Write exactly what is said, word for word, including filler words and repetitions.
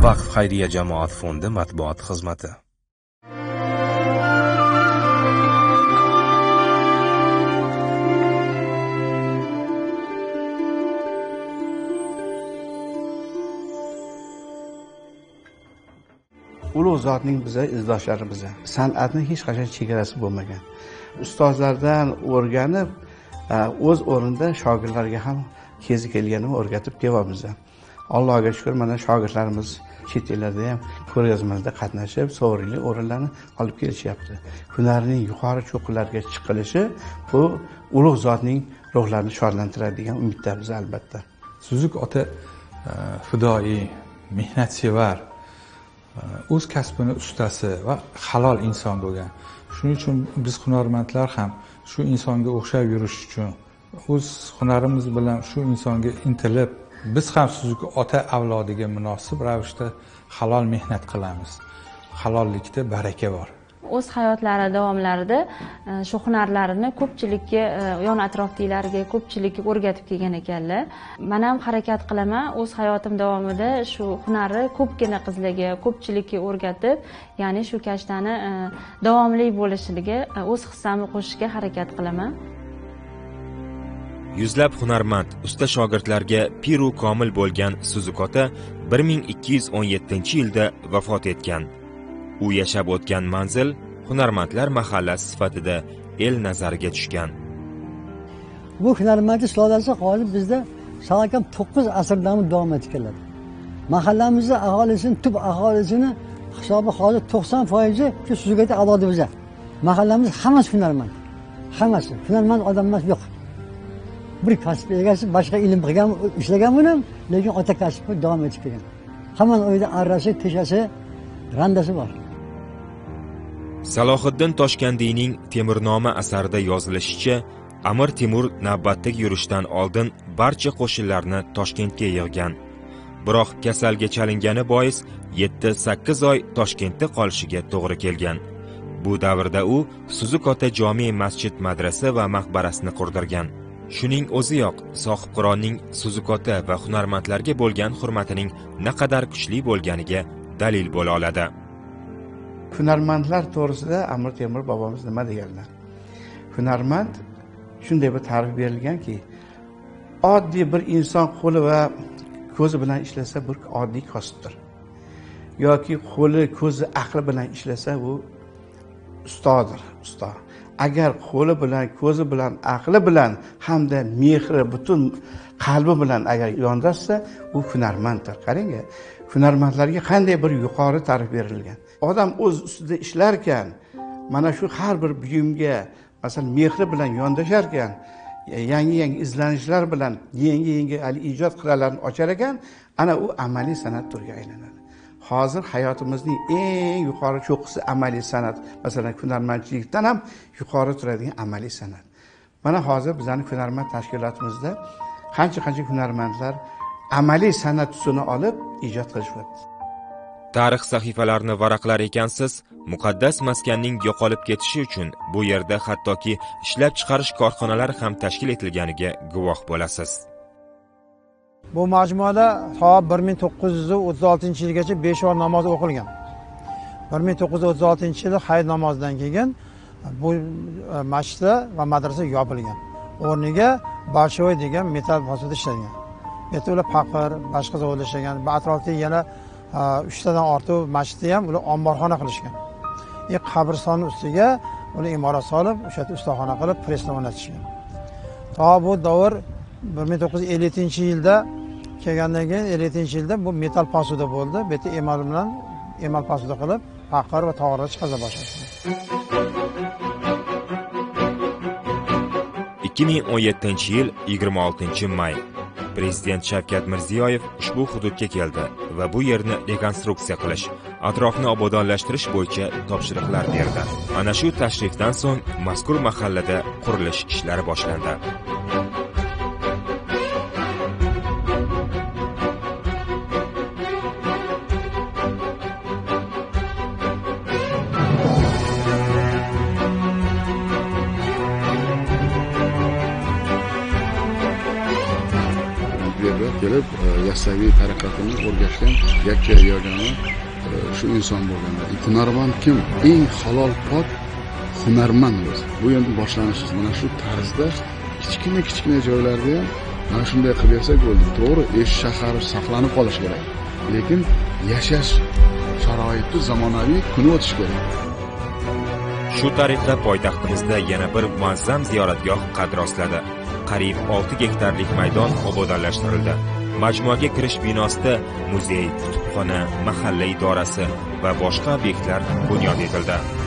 Vaqf xayriya jamoat fondi matbuot xizmati. Ulug' zotning biza izdoshlari biza. San'atning hech qachon chegarasi bo'lmagan. Ustozlardan o'rganib, o'z o'rnida shogirdlarga ham kezi kelganini o'rgatib kelyapmiz. Allohga shukr, mana shogirdlarimiz chet ellarda ham ko'rgazmada qatnashib, sovrinli o'rinlarni olib kelishyapti. Hunarning yuqori cho'qqilarga chiqilishi bu ulug' zotning ruhlarini shodlantiradigan umiddamiz albatta. Suzuk ota fidoyi, mehnatsevar, o'z kasbini ustasi va halol inson bo'lgan. Shuning uchun biz hunarmandlar ham shu insonga o'xshab yurish uchun o'z hunarimiz bilan shu insonga intilib, biz ham Suzuk ota avlodiga munosib ravishda halol mehnat qilamiz. Halollikda baraka bor. O'z hayotlari davomlarida shu hunarlarini ko'pchilikka, yon atrofdagilarga, ko'pchilikka o'rgatib kelgan ekanlar. Men ham harakat qilaman, o'z hayotim davomida shu hunarni ko'pgina qizlarga, ko'pchilikka o'rgatib, ya'ni shu kashtani davomli bo'lishligiga o'z hissamni qo'shishga harakat qilaman. Yuzlab hunarmand, usta shogirdlarga piru komil bo'lgan Suzuk ota bir ming ikki yuz o'n yettinchi yilda vafot etgan. U yashab o'tgan manzil hunarmandlar mahallasi sifatida el nazariga tushgan. Bu hunarmandlik sulolasi hozir bizda salakam to'qqiz asrdan davom etib keladi. Mahallamizda aholisini, tub aholisini hisobi hozir to'qson foiz shu Suzuk ota avlodi biza. Mahallamiz hammasi hunarmand. Hammasi hunarmand odamlar yo'q. Bir kasb egasi boshqa ilm qilgan, ishlagan bilan, lekin ota kasbi davom etib kelgan. Hamma uyda arrasi, teshasi, randasi bor. Salohiddin Toshkandiyning Temurnoma asarida yozilishicha, Amir Temur navbatdagi yurishdan oldin barcha qo'shinlarni Toshkentga yig'gan. Biroq kasalga chalingani bois yetti sakkiz oy Toshkentda qolishiga to'g'ri kelgan. Bu davrda u Suzuk ota jome masjid, madrasa va maqbarasini qurdirgan. Shuning o'ziyoq sohibqironning Suzuk ota va hunarmandlarga bo'lgan hurmatining naqadar kuchli bo'lganiga dalil bo'la oladi. Hunarmandlar to'g'risida Amir Temur bobomiz nima deganlar? Hunarmand shunday bir ta'rif berilganki, oddiy bir inson qo'li va ko'zi bilan ishlasa bir oddiy kasbdir. Yoki qo'li, ko'zi, aqli bilan ishlasa bu ustodir, usto. Agar qo'li bilan, ko'zi bilan, aqli bilan hamda mehri, butun qalbi bilan agar yondashsa, u hunarmanddir. Qarang, hunarmandlarga qanday bir yuqori ta'rif berilgan. Odam o'z ustida ishlarkan, mana shu har bir buyumga, masalan, mehri bilan yondashar ekan, yangi-yangi izlanishlar bilan yangi-yangi ali ijod qiralarini ochar ekan, ana u amaliy san'at turiga aylanadi. Hozir hayotimizning eng yuqori cho'qqisi amaliy san'at. Masalan, hunarmandchilikdan ham yuqori turadigan amaliy san'at. Mana hozir bizning hunarmand tashkilotimizda qancha-qancha hunarmandlar amaliy san'at tusini olib ijod qilishyapti. Tarix sahifalarini varaqlar ekansiz, muqaddas maskanning yo'qolib ketishi uchun bu yerda hattoki ishlab chiqarish korxonalari ham tashkil etilganiga guvoh bo'lasiz. Bu majmuada to bir ming to'qqiz yuz o'ttiz oltinchi yilgacha besh vaqt namoz o'qilgan. bir ming to'qqiz yuz o'ttiz oltinchi yilda hayit namozidan keyin bu masjid va madrasa yopilgan. O'rniga Bolshovoy degan metal posada ishlagan. Yerda ular paqir, boshqa zavodda ishlagan. Bu atrofda yana uch tadan ortiq masjidni ham ular omborxona qilishgan. E qabriston ustiga ular imorat solib, o'sha yerda ustaxona qilib, presni o'rnatishgan. To bu davr bir ming to'qqiz yuz elliktinchi yilda kelgandan keyin elliktinchi yilda bu metal posuda bo'ldi. Bu yerda emal bilan emal posuda qilib, paqir va tog'orlar chiqaza boshlashdi. ikki ming o'n yettinchi yil yigirma oltinchi may. Prezident Shavkat Mirziyoyev ushbu hududga keldi va bu yerni rekonstruksiya qilish, atrofni obodonlashtirish bo'yicha topshiriqlar berdi. Ana shu tashrifdan so'ng mazkur mahallada qurilish ishlari boshlandi. kelib yassaviy taraqqiyotini o'rgashgan yakka yagona shu inson bo'lganda, hunarmand kim? Eng halol pok hunarmand o'zi. Bu endi boshlanishi mana shu tarzda kichkina kichkina joylarda ham mana shunday qilib yasak bo'ldi. To'g'ri, ish shahar saqlanib qolish kerak, lekin yashash sharoiti zamonaviy kuni o'tish kerak. Shu tariqa poytaxtimizda yana bir muazzam ziyoratgoh qad rostladi. Qariyb olti gektarlik maydon obodonlashtirildi. Majmuaga kirish binosida muzey, kutubxona, mahalla idorasi va boshqa obyektlar bunyod etildi.